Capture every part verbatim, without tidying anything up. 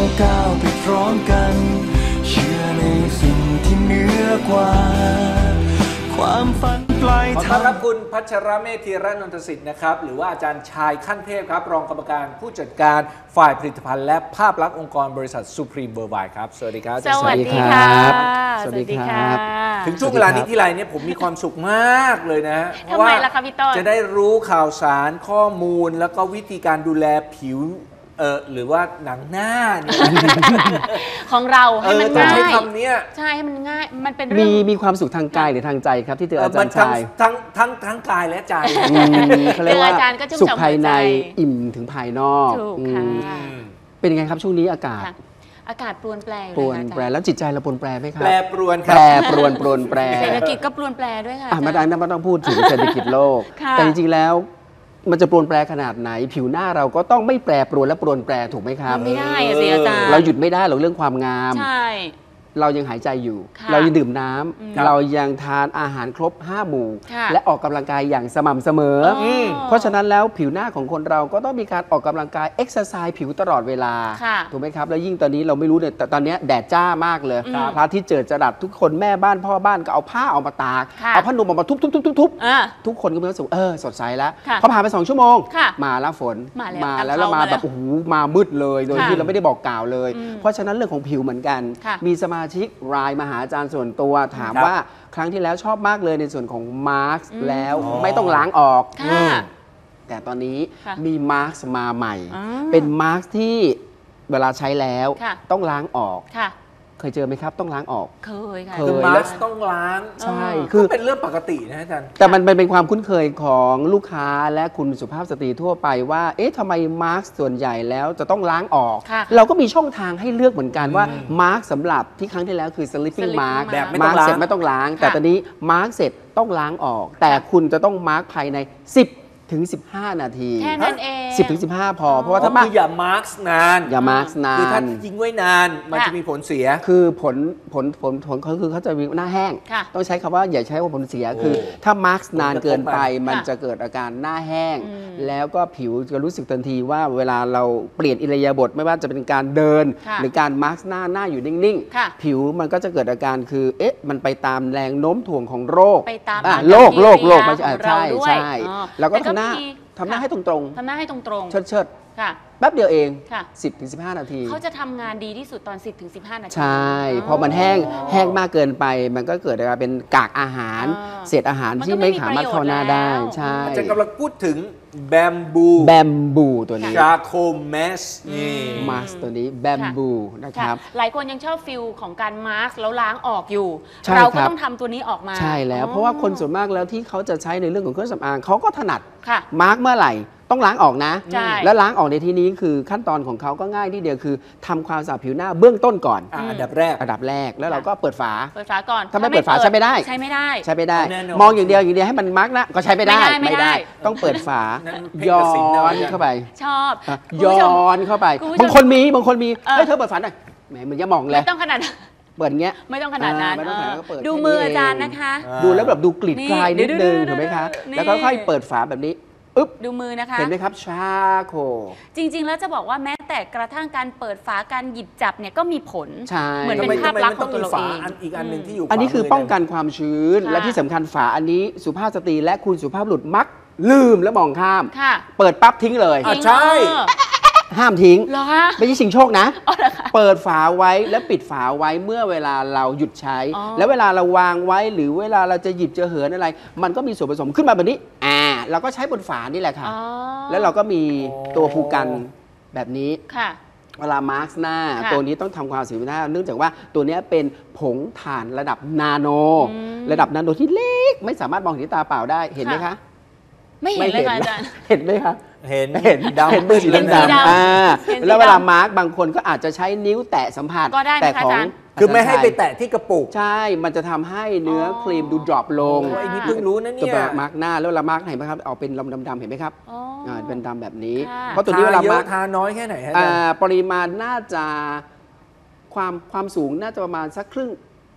ก้าวไปพร้อมกันเชื่อในสิ่งที่เหนือกว่าความฝันปลายทางขอต้อนรับคุณพัชรเมธีระนนทสิทธิ์นะครับหรือว่าอาจารย์ชายขั้นเทพครับรองกรรมการผู้จัดการฝ่ายผลิตภัณฑ์และภาพลักษณ์องค์กรบริษัท Supreme Worldwide ครับสวัสดีครับสวัสดีครับสวัสดีครับถึงช่วงเวลานี้ที่ไรเนี่ยผมมีความสุขมากเลยนะทำไมล่ะคะพี่ต้นจะได้รู้ข่าวสารข้อมูลแล้วก็วิธีการดูแลผิวเออหรือว่าหนังหน้าเนี่ยของเราให้มันง่ายใช้คำนี้ใช่ให้มันง่ายมันเป็นเรื่องมีมีความสุขทางกายหรือทางใจครับที่เจออาจารย์ชายทั้งทั้งทั้งกายและใจเขาเรียกว่าสุขภายในอิ่มถึงภายนอกถูกค่ะเป็นยังไงครับช่วงนี้อากาศอากาศปรวนแปรปรวนแปรแล้วจิตใจเราปรวนแปรไหมครับแปรปรวนครับแปรปรวนปรวนแปรเศรษฐกิจก็ปรวนแปรด้วยค่ะไม่ได้ไม่ต้องพูดถึงเศรษฐกิจโลกแต่จริงๆแล้วมันจะปรวนแปรขนาดไหนผิวหน้าเราก็ต้องไม่แปรปรวนและปรวนแปรถูกไหมครับไม่ได้สิอาจารย์เราหยุดไม่ได้หรอกเรื่องความงามใช่เรายังหายใจอยู่เรายังดื่มน้ำเรายังทานอาหารครบห้าหมู่และออกกำลังกายอย่างสม่ำเสมอเพราะฉะนั้นแล้วผิวหน้าของคนเราก็ต้องมีการออกกำลังกายเอ็กซ์ไซส์ผิวตลอดเวลาถูกไหมครับแล้วยิ่งตอนนี้เราไม่รู้เนี่ยแต่ตอนนี้แดดจ้ามากเลยพระอาทิตย์เจิดจรัสทุกคนแม่บ้านพ่อบ้านก็เอาผ้าออกมาตากเอาผ้านุ่มออกมาทุบทุบทุบทุบทุบทุกคนก็มีความสุขเออสดใสแล้วพอผ่านไปสองชั่วโมงมาแล้วฝนมาแล้วแล้วมาแบบโอ้โหมามืดเลยโดยที่เราไม่ได้บอกกล่าวเลยเพราะฉะนั้นเรื่องของผิวเหมือนกันมีสมาชิกรายมาหาอาจารย์ส่วนตัวถามว่าครั้งที่แล้วชอบมากเลยในส่วนของมาร์คแล้วไม่ต้องล้างออกแต่ตอนนี้มีมาร์คมาใหม่เป็นมาร์คที่เวลาใช้แล้วต้องล้างออกเคยเจอไหมครับต้องล้างออกเคยค่ะคือมาร์คต้องล้างใช่คือเป็นเรื่องปกตินะอาจารย์แต่มันเป็นความคุ้นเคยของลูกค้าและคุณสุภาพสตรีทั่วไปว่าเอ๊ะทำไมมาร์คส่วนใหญ่แล้วจะต้องล้างออกเราก็มีช่องทางให้เลือกเหมือนกันว่ามาร์คสำหรับที่ครั้งที่แล้วคือ sleeping mask แบบมาร์คเสร็จไม่ต้องล้างแต่ตอนนี้มาร์คเสร็จต้องล้างออกแต่คุณจะต้องมาร์คภายในสิบถึงสิบห้านาทีแค่นั้นเองสิบถึงสิบห้าพอเพราะว่าถ้าคืออย่ามาร์คนานอย่ามาร์คนานคือถ้าทิ้งไว้นานมันจะมีผลเสียคือผลผลผลผลเขาคือเขาจะมีหน้าแห้งต้องใช้คำว่าอย่าใช้ว่าผลเสียคือถ้ามาร์คนานเกินไปมันจะเกิดอาการหน้าแห้งแล้วก็ผิวจะรู้สึกทันทีว่าเวลาเราเปลี่ยนอิริยาบถไม่ว่าจะเป็นการเดินหรือการมาร์คหน้าหน้าอยู่นิ่งๆผิวมันก็จะเกิดอาการคือเอ๊ะมันไปตามแรงโน้มถ่วงของโรคไปตามโรคโรคโรคไม่ใช่ใช่ใช่แล้วก็ทำหน้าทำหน้าให้ตรงๆทำหน้าให้ตรงๆเชิดเชิดค่ะแป๊บเดียวเอง สิบถึงสิบห้า นาทีเขาจะทำงานดีที่สุดตอน สิบถึงสิบห้า นาทีใช่พอมันแห้งแห้งมากเกินไปมันก็เกิดอาการเป็นกากอาหารเศษอาหารที่ไม่สามารถเข้าหน้าได้ใช่จะกำลังพูดถึงแบมบูแบมบูตัวนี้ชาโคแมสนี่มาสตัวนี้แบมบูนะครับหลายคนยังชอบฟิลของการมาร์คแล้วล้างออกอยู่เราก็ต้องทำตัวนี้ออกมาใช่แล้วเพราะว่าคนส่วนมากแล้วที่เขาจะใช้ในเรื่องของเครื่องสำอางเขาก็ถนัดมาร์คเมื่อไหร่ต้องล้างออกนะแล้วล้างออกในที่นี้คือขั้นตอนของเขาก็ง่ายที่เดียวคือทำความสะอาดผิวหน้าเบื้องต้นก่อนอันดับแรกอันดับแรกแล้วเราก็เปิดฝาเปิดฝาก่อนถ้าไม่เปิดฝาใช้ไม่ได้ใช้ไม่ได้ใช้ไม่ได้มองอย่างเดียวอย่างเดียวให้มันมาร์กนะก็ใช้ไม่ได้ไม่ได้ต้องเปิดฝาย้อนเข้าไปชอบย้อนเข้าไปบางคนมีบางคนมีเฮ้ยเธอเปิดฝาหน่อยแหมเหมือนจะมองเลยไม่ต้องขนาดเปิดเงี้ยไม่ต้องขนาดนั้นดูมืออาจารย์นะคะดูแล้วแบบดูกลิ่นคลายนิดนึงถูกไหมคะแล้วก็ค่อยเปิดฝาแบบนี้ดูมือนะคะเห็นไหมครับชาโคจริงๆแล้วจะบอกว่าแม้แต่กระทั่งการเปิดฝาการหยิบจับเนี่ยก็มีผลเหมือนเป็นภาพลักษณ์ของตัวเราเองอีกอันหนึ่งที่อยู่อันนี้คือป้องกันความชื้นและที่สำคัญฝาอันนี้สุภาพสตรีและคุณสุภาพบุรุษมักลืมและมองข้ามเปิดปั๊บทิ้งเลยใช่ห้ามทิ้งไม่ใช่สิ่งโชคนะเปิดฝาไว้และปิดฝาไว้เมื่อเวลาเราหยุดใช้แล้วเวลาเราวางไว้หรือเวลาเราจะหยิบจะเหินอะไรมันก็มีส่วนผสมขึ้นมาแบบนี้อ่าเราก็ใช้บนฝานี่แหละค่ะแล้วเราก็มีตัวภูกันแบบนี้เวลามาร์กหน้าตัวนี้ต้องทำความสะอาดหน้าเนื่องจากว่าตัวนี้เป็นผงถ่านระดับนาโนระดับนาโนที่เล็กไม่สามารถมองเห็นตาเปล่าได้เห็นไหมคะไม่เห็นเลยอาจารย์เห็นไหมคะเห็นเห็นดำเห็นเป็นสีดำอ่าแล้วเวลามาร์กบางคนก็อาจจะใช้นิ้วแตะสัมผัสแต่ของคือไม่ให้ไปแตะที่กระปุกใช่มันจะทำให้เนื้อครีมดูดรอปลงไอ้นี่เพิ่งรู้นะเนี่ยตัวมาร์กหน้าแล้วเวลามาร์กเห็นไหมครับเอาเป็นลำดำๆเห็นไหมครับอ่าเป็นดำแบบนี้เพราะตัวนี้เวลามาร์กทาน้อยแค่ไหนฮะปริมาณน่าจะความความสูงน่าจะประมาณสักครึ่ง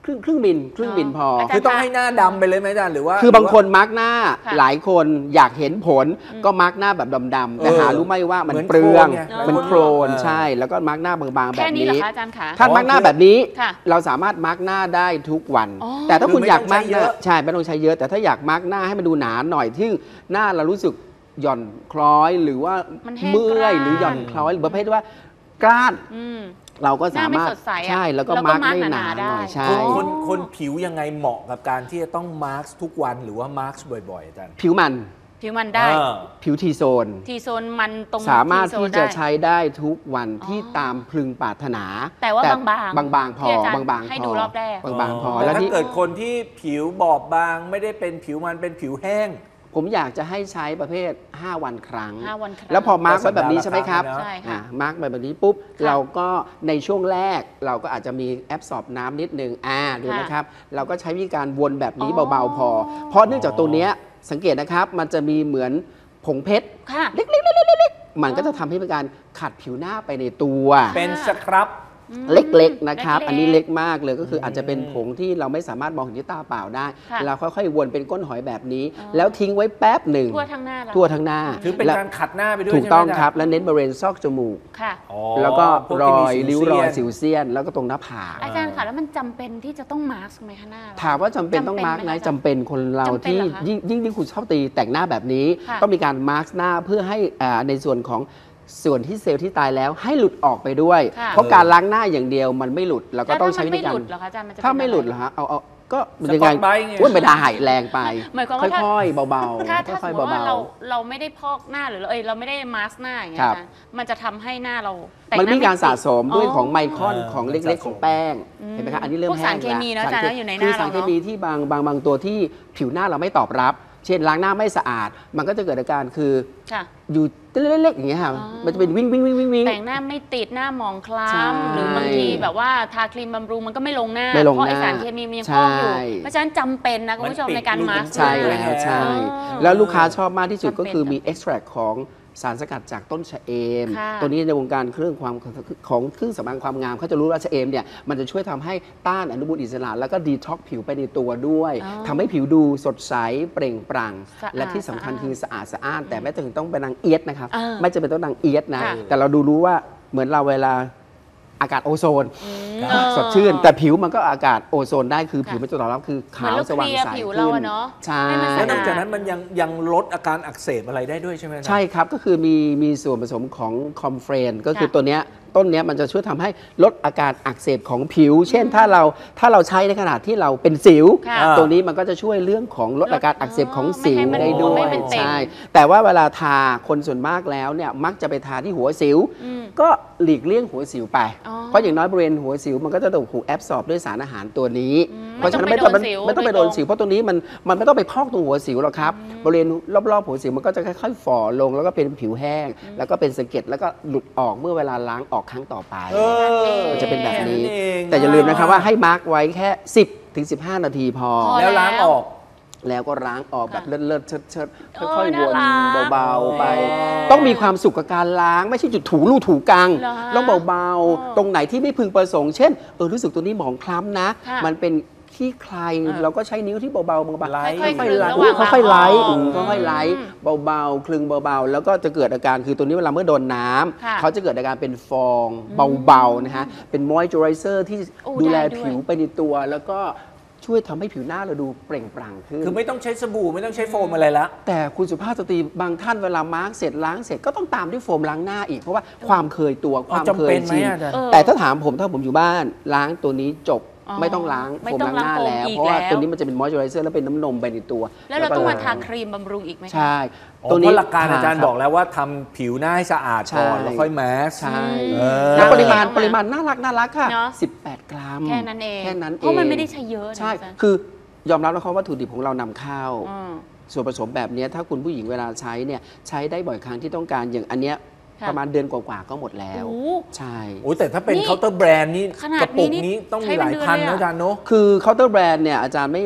ครึ่งครึ่งมิลครึ่งมิลพอคือต้องให้หน้าดำไปเลยไหมอาจารย์หรือว่าคือบางคนมาร์กหน้าค่ะหลายคนอยากเห็นผลก็มาร์กหน้าแบบดำๆแต่หารู้ไหมว่ามันเปลืองมันโครนใช่แล้วก็มาร์กหน้าบางๆแบบแค่นี้เหรอนี้คะอาจารย์คะถ้ามาร์กหน้าแบบนี้ค่ะเราสามารถมาร์กหน้าได้ทุกวันอ๋อแต่ถ้าคุณอยากมาร์กหคือไม่น้าต้องใช้เยอะใช่ไม่ต้องใช้เยอะ แต่ถ้าอยากมาร์กหน้าให้มันดูหนาหน่อยที่หน้าเรารู้สึกหย่อนคล้อยหรือว่ามันแห้งเมื่อยกร้านหรือหย่อนคล้อยหรือประเภทว่ากล้านอืมเราก็สามารถหน้าไม่สดใสอะใช่แล้วก็แล้วก็มาร์กมาร์กได้หหนานาๆหน่อยได้ใช่คนคนคนผิวยังไงเหมาะกับการที่จะต้องมาร์กทุกวันหรือว่ามาร์กบ่อยๆอาจารย์ผิวมันผิวมันได้อ่าผิวทีโซนทีโซนมันตรงสามารถโซที่นจะได้ใช้ได้ทุกวันอ๋อที่ตามพึงปรารถนาแต่ว่าบางๆบางๆพอที่อาจารย์บางๆให้พดูรอบแรกบางๆพอแต่แล้วถ้าที่เกิดคนที่ผิวบอบบางไม่ได้เป็นผิวมันเป็นผิวแห้งผมอยากจะให้ใช้ประเภท ห้า วันครั้งห้าวันครั้งแล้วพอมาร์กไว้แบบนี้ใช่ไหมครับสัปดาห์ละครั้งนะใช่ค่ะอ่ะมาร์กแบบนี้ปุ๊บค่ะเราก็ในช่วงแรกเราก็อาจจะมีแอบสอบน้ำนิดนึงอ่าดูค่ะนะครับ เราก็ใช้วิธีการวนแบบนี้อ๋อเบาๆพอ เพราะเนื่องจากตัวเนี้ยสังเกตนะครับ มันจะมีเหมือนผงเพชรค่ะเล็กๆๆๆๆมันก็จะทำให้เป็นการขัดผิวหน้าไปในตัวเป็นสครับเล็กๆนะครับเล็กๆอันนี้เล็กมากเลยก็คืออาจจะเป็นผงที่เราไม่สามารถมองเห็นด้วยตาเปล่าได้ค่ะเราค่อยๆวนเป็นก้นหอยแบบนี้อ๋อแล้วทิ้งไว้แป๊บหนึ่งทั่วทั้งหน้าเราทั่วทั้งหน้าถือเป็นและการขัดหน้าไปด้วยถูกต้องใช่ไหมครับ และเน้นบริเวณซอกจมูกค่ะอ๋อแล้วก็พวรที่อมียสิวริ้วรอยเซียนสิวเซียน แล้วก็ตรงหน้าผากอาจารย์ค่ะแล้วมันจำเป็นที่จะต้องมาร์กไหมคะหน้าเราถามว่าจำเป็นต้องมาร์กไหมจำเป็นคนเราจำเป็นที่เหรอคะยิ่งยิ่งที่คุณชอบตีแต่งหน้าแบบนี้ค่ะต้องมีการมาร์กหน้าเพื่อให้อ่าในส่วนของส่วนที่เซลล์ที่ตายแล้วให้หลุดออกไปด้วยค่ะเพราะการล้างหน้าอย่างเดียวมันไม่หลุดเราก็แล้วต้องถ้าใช้มันวิธีไม่กาหรลุดเหรอคะอาจารย์มันจะถ้าไม่หลุดเป็นเหรอะอฮะเอาเอาก็สยังปอไงตไบรท์ไงอุ้ยไม่ได้แรงไปหมายความว่าถ้าค่อยๆเบาถ้าๆถ้าสค่อมยมติๆว่าเบาเราเราไม่ได้พอกหน้าหรือเราเอยเราไม่ได้มาร์กหน้าอย่างเงี้ยครับอาจารย์มันจะทำให้หน้าเราแต่งๆมันหน้มีการสะสมด้วยอ๋อของไมครอนอ่าของมันเล็กสะสมๆของแป้งเห็นไหมครับอันนี้เริ่มพวกแห้สาง รเคมีเนอะแล้วอาจารย์เนอะอยู่ในหน้าคือสารเราเคเนอะมีที่บางบางบางตัวที่ผิวหน้าเราไม่ตอบรับ เช่นล้างหน้าไม่สะอาด มันก็จะเกิดอาการคือค่ะอยู่เล็กๆอย่างเงี้ยครับอ๋อมันจะเป็นวิ่งวิ่งวิ่งวิ่งวิ่งแต่งหน้าไม่ติดหน้าหมองคล้ใช่ำหรือบางทีแบบว่าทาครีมบำรุงมันก็ไม่ลงหน้าไม่ลงเพราะไอหน้าสารเคมีมันยังพอกอยู่ใช่เพราะฉะนั้นจำเป็นนะคุณผู้ชมมันปิดในการรูมาร์กใช่หน้าแล้วใช่อ๋อแล้วลูกค้าชอบมากที่สุดจำเป็นก็คือมี extract ของสารสกัดจากต้นชะเอมค่ะตัวนี้ในวงการเครื่องความของเครื่องสำอางความงามเขาจะรู้ว่าชะเอมเนี่ยมันจะช่วยทำให้ต้านอนุมูลอิสระ แล้วก็ดีท็อกผิวไปในตัวด้วยอ๋อทำให้ผิวดูสดใสเปล่งปลั่งสะอาดและที่สำคัญสะอาดคือสะอาดสะอ้าน แต่ไม่ถึงต้องเป็นนางเอียดนะครับอ่าไม่จำเป็นต้องนางเอียดนะค่ะแต่เราดูรู้ว่าเหมือนเราเวลาอากาศโอโซนอืมครับสดชื่น แต่ผิวมันก็อากาศโอโซนได้คือค่ะผิวมันจะตอบรับคือเหมือขาน วเราสว่างเคลียร์ใสผิวขึ้เรานอะเนาะใช่ให้มันสะแล้วนอาอกดจากนั้นมันยังยังลดอาการอักเสบอะไรได้ด้วยใช่ไหมอาจารย์ใช่ครับ ก็คือมีมีส่วนผสมของคอมเฟรนก็คือค่ะตัวเนี้ยต้นเนี้ยมันจะช่วยทำให้ลดอาการอักเสบของผิว เช่นถ้าเราถ้าเราใช้ในขณะที่เราเป็นสิวค่ะอ่าตัวนี้มันก็จะช่วยเรื่องของลดอาการอักเสบของสิวไม่ให้มันได้ด้วไม่ยให้มันเต็มใช่แต่ว่าเวลาทาคนส่วนมากแล้วเนี่ยมักจะไปทาที่หัวสิวอืมก็หลีกเลี่ยงหัวสิวไปอ๋อเพราะอย่างน้อยบริเวณหัวสิวมันก็จะถูกแอบสอบด้วยสารอาหารตัวนี้อืมเพราะฉะนั้นไม่ไม่ต้ต้ออง งไปโดนสิวไม่ต้องไปโดนสิวเพราะตรงนี้มันมันไม่ต้องไปพอกตรงหัวสิวหรอกครับบริเวณรอบๆหัวสิวมันก็จะค่อยๆฝ่อลงแล้วก็เป็นผิวแห้ง แล้วก็เป็นสะเก็ดแล้วก็หลุดออกเมื่อเวลาล้างออกครั้งต่อไปเออมันจะเป็นแบบนี้ค่เองแต่อย่าลืมนะครับว่าให้มาร์กไว้แค่ สิบถึงสิบห้า นาทีพอพอแล้วล้างออกแล้วก็ล้างออกแบบค่ะเลิศๆเชิดๆโอ้ค่อยๆน่าวนรักเบาๆไปอ๋อต้องมีความสุขกับการล้าง ไม่ใช่จุดถูรูถูกังเหรอฮะต้องเบาอ๋อๆ ตรงไหนที่ไม่พึงประสงค์เช่นเออรู้สึกตัวนี้หมองคล้ำนะค่ะมันเป็นขี้ใครเออเราก็ใช้นิ้วที่เบาๆเบาไล่ๆค่อยๆค่อยๆไล่ระหว่างค่อยๆไล่ล้างออกอืมค่อยๆไล่อืมเบาๆคลึงเบาๆ แล้วก็จะเกิดอาการคือตัวนี้เวลาเมื่อโดนน้ำค่ะเขาจะเกิดอาการเป็นฟองเบาๆนะฮะเป็นมอยเจอไรเซอร์ที่โอ้ดูแลได้ด้วยผิวไปในตัว แล้วก็ช่วยทำให้ผิวหน้าเราดูเปล่งปลั่งขึ้นคือไม่ต้องใช้สบู่ไม่ต้องใช้โฟมอะไรละแต่คุณสุภาพสตรีบางท่านเวลามาร์กเสร็จล้างเสร็จก็ต้องตามด้วยโฟมล้างหน้าอีกเพราะว่าความเคยตัวความจำเคเป็ยนไหมชินอาจารย์เออแต่ถ้าถามผมถ้าผมอยู่บ้านล้างตัวนี้จบอ๋อไม่ต้องล้างไม่โฟมต้องล้างหน้าล้างโฟมแล้วอีกเพราะว่าแล้วตัวนี้มันจะเป็นมอยเจอไรเซอร์แล้วเป็นน้ำนมไปในตัวแล้วเราต้องมาก็ทาครีมบำรุงอีกไหมคะใช่อ๋อเพราะหลักการอาจารย์ทบอกแล้วว่าทำผิวหน้าให้สะอาดก่อนใช่แล้วค่อยแมสใช่เออแล้วปริมาณเอามาปริมาณน่ารักน่ารักค่ะเนอะสิบแปด กรัมแค่นั้นเองแค่นั้นเองเพราะมันไม่ได้ใช้เยอะนะใช่อาจารย์คือยอมรับนะครับวัตถุดิบของเรานำเข้าอืมส่วนผสมแบบเนี้ยถ้าคุณผู้หญิงเวลาใช้เนี่ยใช้ได้บ่อยครั้งที่ต้องการอย่างอันเนี้ยค่ะประมาณเดือนกว่าๆก็หมดแล้วโอ้ใช่โอ้ยแต่ถ้าเป็นนี่เคาน์เตอร์แบรนด์นี่ขนาดกระปุกนี้นี่นี้ต้องใช้มีหลายเป็นเดือนพันเลยนะอะอาจารย์เนาะคือเคาน์เตอร์แบรนด์เนี่ยอาจารย์ไม่อยาก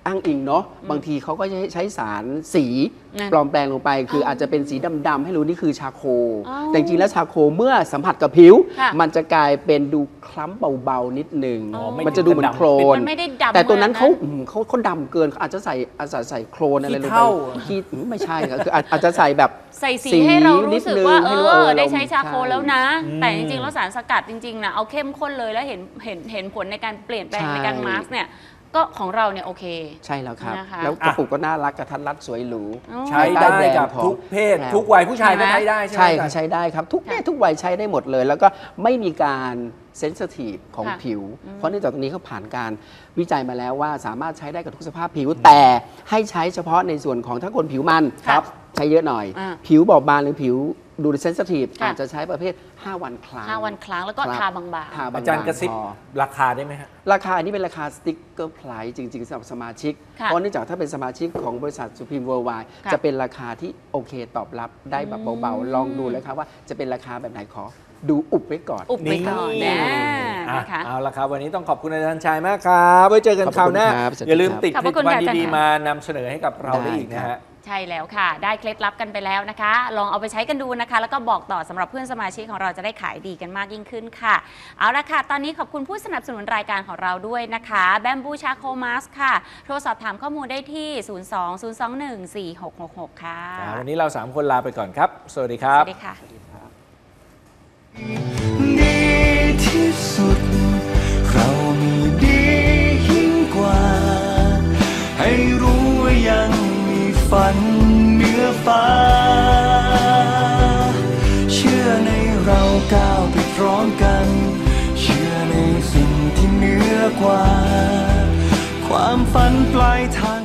อ้างอิงเนาะบางทีเขาก็ใช้สารสีนะปลอมแปลงลงไป คืออาจจะเป็นสีดำๆให้รู้นี่คือชาโคอ๋อแต่จริงๆแล้วชาโคเมื่อสัมผัสกับผิวค่ะมันจะกลายเป็นดูคล้ำเบาๆนิดนึงอ๋อไม่มันจะดูเหมือนโคลนมันไม่ได้ดำแต่ตัวนั้นมากนะเขาอืมเขาเขาดำเกินเขาอาจจะใส่อาจจะใส่โคลนอะไรลงขี้ไปเถ้าขี้อืมไม่ใช่ครับคืออาจอาจจะใส่แบบใส่สีให้เรารู้สึกว่านิดนึงให้เอรู้อเออได้เราใช้ชาโคแล้วนะอืมแต่จริงๆแล้วสารสกัดจริงๆนะเอาเข้มข้นเลยแล้วเห็นเห็นเห็นผลในการเปลี่ยนแปลงใช่ในการมาสก์เนี่ยก็ของเราเนี่ยโอเคใช่แล้วครับนะคะแล้วกระปุกก็น่ารักกระทัดรัดสวยหรูอ๋อใช้ได้กับของทุกเพศแล้วทุกวัยผู้ชายก็ใช้ได้ใช่ไหมใช่อาจาค่ะรย์ใช้ได้ครับ ทุกเพศทุกวัยใช้ได้หมดเลย แล้วก็ไม่มีการเซนซิทีฟของค่ะผิว เพราะเนื่องจากตรงนี้เขาผ่านการวิจัยมาแล้วว่าสามารถใช้ได้กับทุกสภาพผิว แต่ให้ใช้เฉพาะในส่วนของถ้าคนผิวมันครับใช้เยอะหน่อยอ่าผิวบอบบางหรือผิวดูเซนซิทีฟค่ะอาจจะใช้ประเภท ห้า วันครั้งห้าวันครั้งแล้วก็ครับทาบางทาบางอาจารย์กระซิบพอราคาได้ไหมฮะราคาอันนี้เป็นราคาสติ๊กเกอร์ไพรส์จริง ๆสำหรับสมาชิกค่ะเพราะเนื่องจากถ้าเป็นสมาชิกของบริษัท Supreme Worldwide ค่ะจะเป็นราคาที่โอเคตอบรับได้แบบเบา ๆ ลองดูเลยครับว่าจะเป็นราคาแบบไหนขอดูอุบไว้ก่อนๆ อุบไปก่อนนี่นะอ่ะนะคะเอาละครับ วันนี้ต้องขอบคุณอาจารย์ชายมากครับไว้เจอกันขอบคราวคุณหน้าครับสวัสดีอย่าลืมติดขอบผพลิระตคุณภัณค่ะฑ์อาจารย์ดีค่ะๆมานำเสนอให้กับเราได้ได้อีกนะฮะใช่แล้วค่ะ ได้เคล็ดลับกันไปแล้วนะคะ ลองเอาไปใช้กันดูนะคะ แล้วก็บอกต่อสำหรับเพื่อนสมาชิกของเราจะได้ขายดีกันมากยิ่งขึ้นค่ะ เอาละค่ะ ตอนนี้ขอบคุณผู้สนับสนุนรายการของเราด้วยนะคะแบมบูชาโคมาสค่ะ โทรสอบถามข้อมูลได้ที่ ศูนย์ สอง ศูนย์ สอง หนึ่ง สี่ หก หก หก ค่ะอ่าวันนี้เราสามคนลาไปก่อนครับ สวัสดีครัสบวัสดีค่ะดีที่สุด เรามีดียิ่งกว่า ให้รู้ว่ายังมีฝันเหนือฟ้า เชื่อในเราก้าวไปพร้อมกัน เชื่อในสิ่งที่เหนือกว่า ความฝันปลายทาง